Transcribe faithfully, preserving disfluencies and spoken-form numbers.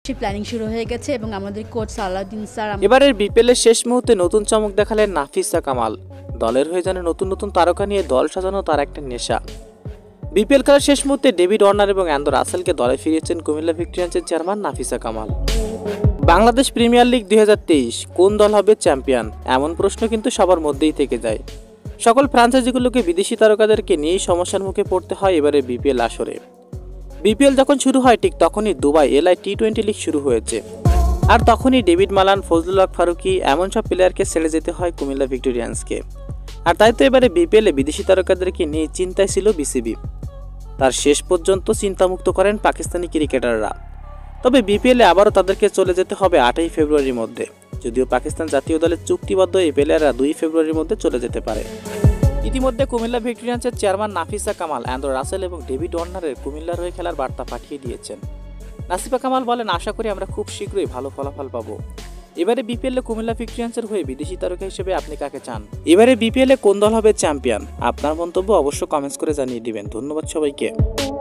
Planning শুরু হয়ে গেছে এবং আমাদের কোচ সালাউদ্দিন স্যার এবারের বিপিএল এর শেষ মুহূর্তে নতুন চমক দেখালেন নাফিসা কামাল। দলের হয়ে যেন নতুন নতুন তারকা নিয়ে দল সাজানো তার একটা নেশা। বিপিএল খেলার শেষ মুহূর্তে ডেভিড ওয়ার্নার এবং অ্যান্ড্রু রাসেলকে দলে ফিরিয়েছেন কুমিল্লা ভিক্টোরিয়ান্সের chairman Nafisa Kamal. Bangladesh premier league দুই হাজার তেইশ কোন দল হবে চ্যাম্পিয়ন, এমন প্রশ্ন কিন্তু সবার মধ্যেই থেকে যায়। সকল ফ্রাঞ্চাইজিগুলোকে বিদেশি তারকাদেরকে নিয়েই সমস্যার মুখে পড়তে হয় এবারে বিপিএল আসরে। বিপিএল যখন শুরু হয় ঠিক তখনই Dubai IL T twenty league শুরু হয়েছে, আর তখনই ডেভিড মালান, ফজলুল হক ফারুকি এমন সব প্লেয়ারকে ছেড়ে যেতে হয় কুমিল্লা ভিক্টোরিয়ান্সকে। আর তাই তো এবারে বিপিএলে বিদেশি তারকাদেরকে নিয়ে চিন্তায় ছিল বিসিবি। তার শেষ পর্যন্ত চিন্তামুক্ত করেন পাকিস্তানি ক্রিকেটাররা। তবে বিপিএলে আবারও তাদেরকে চলে যেতে হবে আটই ফেব্রুয়ারির মধ্যে, যদিও পাকিস্তান জাতীয় দলের চুক্তিবদ্ধ এই প্লেয়াররা দুই ফেব্রুয়ারির মধ্যে চলে যেতে পারে। ইতিমধ্যে কুমিল্লা ভিক্টোরিয়ান্সের chairman Nafisa Kamal Andrew Russell এবং ডেভিড ওয়ার্নারের কুমিল্লার হয়ে খেলার বার্তা পাঠিয়ে দিয়েছেন। নাসিফা কামাল বলেন, আশা করি আমরা খুব শীঘ্রই ভালো ফলাফল পাবো। এবারে বিপিএলে কুমিল্লা ভিক্টোরিয়ান্সের হয়ে বিদেশি তারকা হিসেবে আপনি কাকে চান? এবারে বিপিএলে কোন দল হবে চ্যাম্পিয়ন? আপনার মন্তব্য অবশ্য কমেন্টস করে জানিয়ে দিবেন। ধন্যবাদ সবাইকে।